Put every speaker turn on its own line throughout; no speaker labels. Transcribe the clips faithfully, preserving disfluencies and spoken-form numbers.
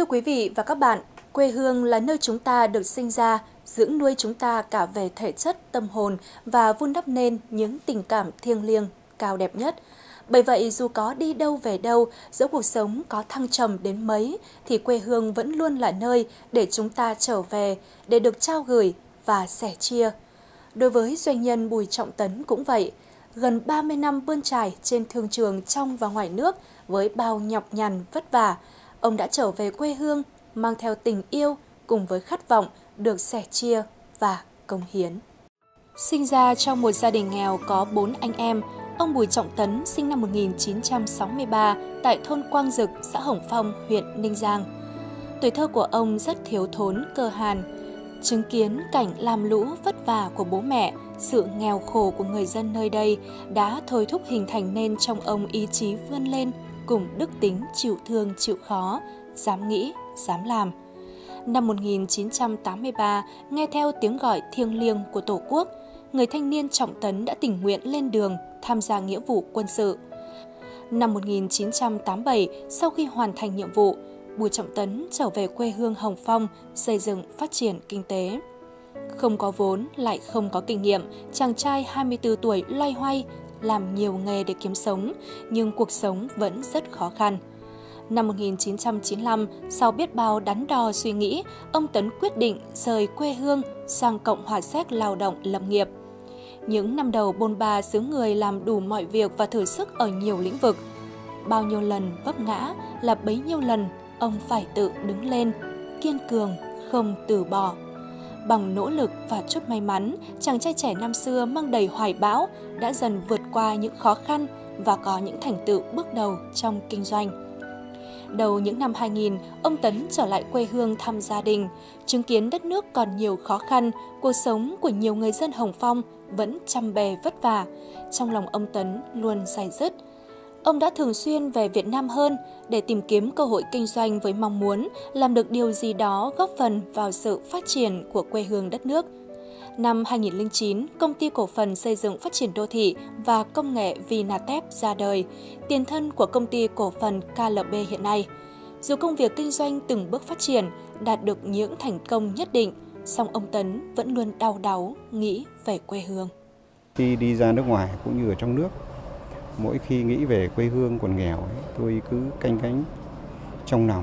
quý vị và các bạn, quê hương là nơi chúng ta được sinh ra, dưỡng nuôi chúng ta cả về thể chất, tâm hồn và vun đắp nên những tình cảm thiêng liêng, cao đẹp nhất. Bởi vậy, dù có đi đâu về đâu, dẫu cuộc sống có thăng trầm đến mấy, thì quê hương vẫn luôn là nơi để chúng ta trở về, để được trao gửi và sẻ chia. Đối với doanh nhân Bùi Trọng Tấn cũng vậy. Gần ba mươi năm bươn trải trên thương trường trong và ngoài nước với bao nhọc nhằn vất vả, ông đã trở về quê hương mang theo tình yêu cùng với khát vọng được sẻ chia và cống hiến. Sinh ra trong một gia đình nghèo có bốn anh em, ông Bùi Trọng Tấn sinh năm một nghìn chín trăm sáu mươi ba tại thôn Quang Dực, xã Hồng Phong, huyện Ninh Giang. Tuổi thơ của ông rất thiếu thốn, cơ hàn. Chứng kiến cảnh làm lũ vất vả của bố mẹ, sự nghèo khổ của người dân nơi đây đã thôi thúc hình thành nên trong ông ý chí vươn lên cùng đức tính chịu thương chịu khó, dám nghĩ, dám làm. Năm một nghìn chín trăm tám mươi ba, nghe theo tiếng gọi thiêng liêng của Tổ quốc, người thanh niên Trọng Tấn đã tình nguyện lên đường tham gia nghĩa vụ quân sự. Năm một nghìn chín trăm tám mươi bảy, sau khi hoàn thành nhiệm vụ, Bùi Trọng Tấn trở về quê hương Hồng Phong, xây dựng phát triển kinh tế. Không có vốn, lại không có kinh nghiệm, chàng trai hai mươi tư tuổi loay hoay, làm nhiều nghề để kiếm sống, nhưng cuộc sống vẫn rất khó khăn. Năm một nghìn chín trăm chín mươi lăm, sau biết bao đắn đo suy nghĩ, ông Tấn quyết định rời quê hương sang Cộng hòa Séc lao động lập nghiệp. Những năm đầu bôn ba xứ người làm đủ mọi việc và thử sức ở nhiều lĩnh vực. Bao nhiêu lần vấp ngã là bấy nhiêu lần ông phải tự đứng lên, kiên cường, không từ bỏ. Bằng nỗ lực và chút may mắn, chàng trai trẻ năm xưa mang đầy hoài bão đã dần vượt qua những khó khăn và có những thành tựu bước đầu trong kinh doanh. Đầu những năm hai nghìn, ông Tấn trở lại quê hương thăm gia đình, chứng kiến đất nước còn nhiều khó khăn, cuộc sống của nhiều người dân Hồng Phong vẫn chăm bề vất vả. Trong lòng ông Tấn luôn day dứt. Ông đã thường xuyên về Việt Nam hơn để tìm kiếm cơ hội kinh doanh với mong muốn làm được điều gì đó góp phần vào sự phát triển của quê hương đất nước. Năm hai nghìn không trăm lẻ chín, Công ty Cổ phần Xây dựng Phát triển Đô thị và Công nghệ Vinatech ra đời, tiền thân của Công ty Cổ phần ca lờ bê hiện nay. Dù công việc kinh doanh từng bước phát triển, đạt được những thành công nhất định, song ông Tấn vẫn luôn đau đáu nghĩ về quê hương.
Khi đi ra nước ngoài cũng như ở trong nước, mỗi khi nghĩ về quê hương còn nghèo, tôi cứ canh cánh trong lòng.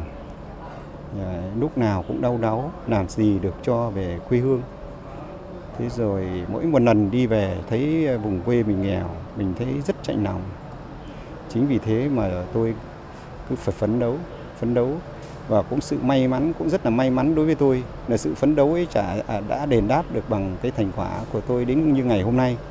Lúc nào cũng đau đáu, làm gì được cho về quê hương. Thế rồi mỗi một lần đi về thấy vùng quê mình nghèo, mình thấy rất chạnh lòng. Chính vì thế mà tôi cứ phải phấn đấu, phấn đấu. Và cũng sự may mắn, cũng rất là may mắn đối với tôi là sự phấn đấu ấy chả đã đền đáp được bằng cái thành quả của tôi đến như ngày hôm nay.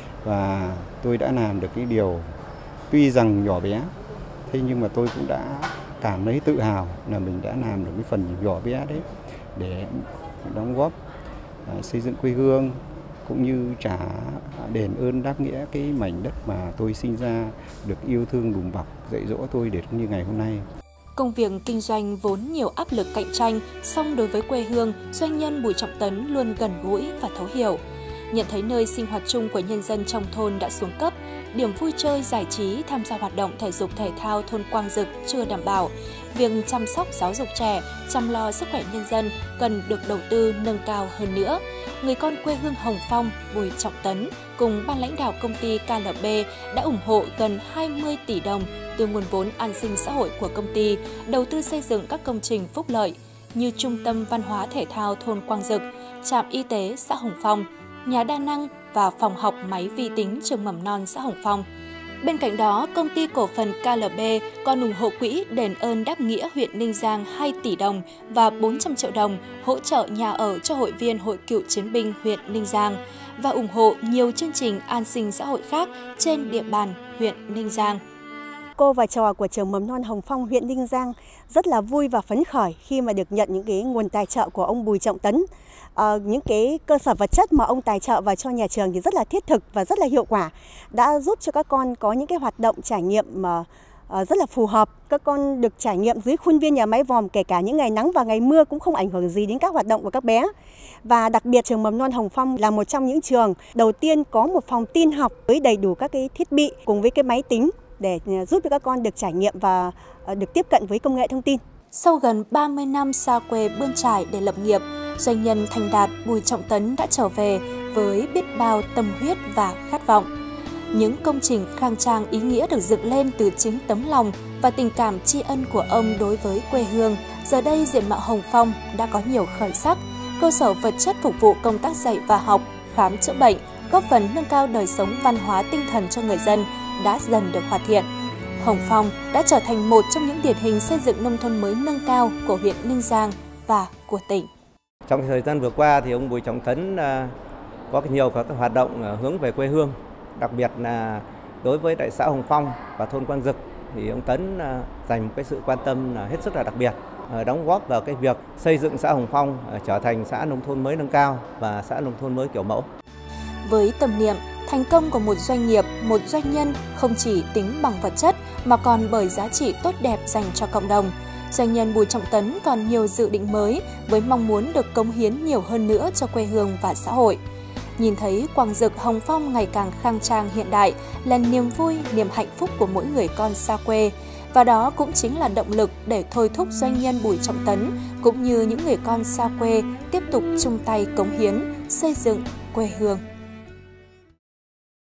Và tôi đã làm được cái điều tuy rằng nhỏ bé, thế nhưng mà tôi cũng đã cảm thấy tự hào là mình đã làm được cái phần nhỏ bé đấy để đóng góp xây dựng quê hương cũng như trả đền ơn đáp nghĩa cái mảnh đất mà tôi sinh ra, được yêu thương đùm bọc dạy dỗ tôi để như ngày hôm nay.
Công việc kinh doanh vốn nhiều áp lực cạnh tranh, song đối với quê hương, doanh nhân Bùi Trọng Tấn luôn gần gũi và thấu hiểu. Nhận thấy nơi sinh hoạt chung của nhân dân trong thôn đã xuống cấp, điểm vui chơi giải trí tham gia hoạt động thể dục thể thao thôn Quang Dực chưa đảm bảo, việc chăm sóc giáo dục trẻ, chăm lo sức khỏe nhân dân cần được đầu tư nâng cao hơn nữa. Người con quê hương Hồng Phong Bùi Trọng Tấn cùng ban lãnh đạo công ty ca lờ bê đã ủng hộ gần hai mươi tỷ đồng từ nguồn vốn an sinh xã hội của công ty, đầu tư xây dựng các công trình phúc lợi như Trung tâm Văn hóa Thể thao thôn Quang Dực, trạm y tế xã Hồng Phong, nhà đa năng và phòng học máy vi tính trường mầm non xã Hồng Phong. Bên cạnh đó, công ty cổ phần ca lờ bê còn ủng hộ quỹ đền ơn đáp nghĩa huyện Ninh Giang hai tỷ đồng và bốn trăm triệu đồng hỗ trợ nhà ở cho hội viên Hội Cựu Chiến binh huyện Ninh Giang và ủng hộ nhiều chương trình an sinh xã hội khác trên địa bàn huyện Ninh Giang.
Cô và trò của trường mầm non Hồng Phong huyện Ninh Giang rất là vui và phấn khởi khi mà được nhận những cái nguồn tài trợ của ông Bùi Trọng Tấn. À, những cái cơ sở vật chất mà ông tài trợ vào cho nhà trường thì rất là thiết thực và rất là hiệu quả, đã giúp cho các con có những cái hoạt động trải nghiệm mà à, rất là phù hợp. Các con được trải nghiệm dưới khuôn viên nhà máy vòm, kể cả những ngày nắng và ngày mưa cũng không ảnh hưởng gì đến các hoạt động của các bé. Và đặc biệt trường mầm non Hồng Phong là một trong những trường đầu tiên có một phòng tin học với đầy đủ các cái thiết bị cùng với cái máy tính để giúp cho các con được trải nghiệm và được tiếp cận với công nghệ thông tin.
Sau gần ba mươi năm xa quê bươn trải để lập nghiệp, doanh nhân thành đạt Bùi Trọng Tấn đã trở về với biết bao tâm huyết và khát vọng. Những công trình khang trang ý nghĩa được dựng lên từ chính tấm lòng và tình cảm tri ân của ông đối với quê hương. Giờ đây diện mạo Hồng Phong đã có nhiều khởi sắc, cơ sở vật chất phục vụ công tác dạy và học, khám chữa bệnh, góp phần nâng cao đời sống văn hóa tinh thần cho người dân đã dần được hoàn thiện. Hồng Phong đã trở thành một trong những điển hình xây dựng nông thôn mới nâng cao của huyện Ninh Giang và của tỉnh.
Trong thời gian vừa qua thì ông Bùi Trọng Tấn có nhiều các hoạt động hướng về quê hương, đặc biệt là đối với tại xã Hồng Phong và thôn Quang Dực thì ông Tấn dành một cái sự quan tâm hết sức là đặc biệt, đóng góp vào cái việc xây dựng xã Hồng Phong trở thành xã nông thôn mới nâng cao và xã nông thôn mới kiểu mẫu.
Với tâm niệm, thành công của một doanh nghiệp, một doanh nhân không chỉ tính bằng vật chất mà còn bởi giá trị tốt đẹp dành cho cộng đồng. Doanh nhân Bùi Trọng Tấn còn nhiều dự định mới với mong muốn được cống hiến nhiều hơn nữa cho quê hương và xã hội. Nhìn thấy Quang Dực Hồng Phong ngày càng khang trang hiện đại là niềm vui, niềm hạnh phúc của mỗi người con xa quê. Và đó cũng chính là động lực để thôi thúc doanh nhân Bùi Trọng Tấn cũng như những người con xa quê tiếp tục chung tay cống hiến, xây dựng quê hương.